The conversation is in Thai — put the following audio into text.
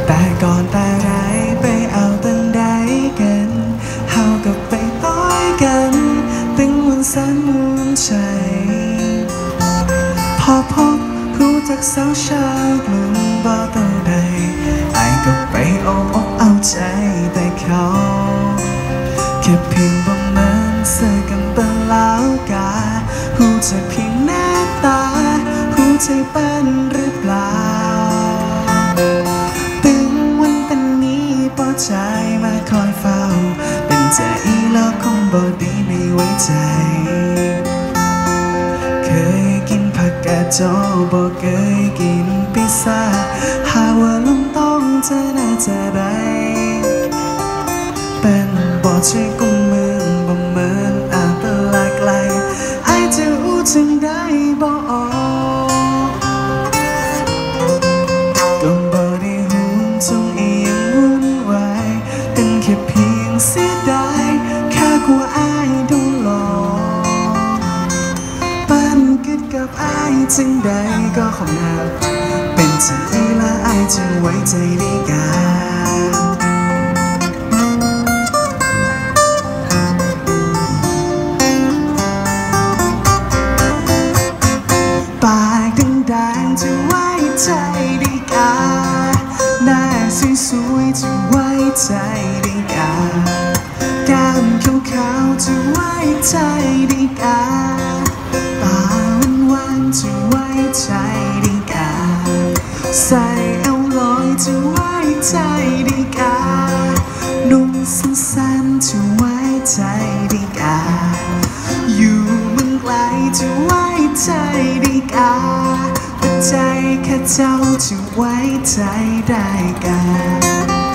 แต่ก่อนแต่ไรไปเอาตั้งใดกันเฮากับไปต้อยกันตึงวันสันมุนใจพอพบรู้จักสาวชาวกลุ่มบ่ต่อใดไอ้ก็ไปเอาอกเอาใจแต่เขาแค่เพียงประเมินเสื้อกันเป็นแล้วกาหูจะเพียงหน้าตาหูใจเป็นหรือเปล่าตึงวันเป็นนี้ปอใจมาคอยเฝ้าเป็นใจแล้วคงบ่ดีไม่ไว้ใจเคยกินผักกาดจอบ่เคยกินพิซซ่าหาว่าลมต้องจะน่าจะได้เป็นบ่ช่วยกุมมือบ่เหมือนอาตลาไกลไอจะรู้ถึงได้บ่ออกก็บ่ได้ห่วงจงเอียงวุ่นวายเป็นแค่เพียงเสียดายแค่กลัวอายโดนหลอกปั้นกึดกับอายจึงใดก็ของหักเป็นจังอีและอายจึงไว้ใจได้กาปากดังๆจะไว้ใจได้กาหน้าสวยๆจะไว้ใจได้กาแก้มขาวๆจะไว้ใจได้กาตาหวานๆจะไว้ใจได้กาใส่เอวลอยจะไว้ใจได้กานุ่มสั้นๆจะไว้ใจได้กาอยู่เมืองไกลจะไว้ใจได้กาแต่ใจแค่เจ้าจะไว้ใจได้กา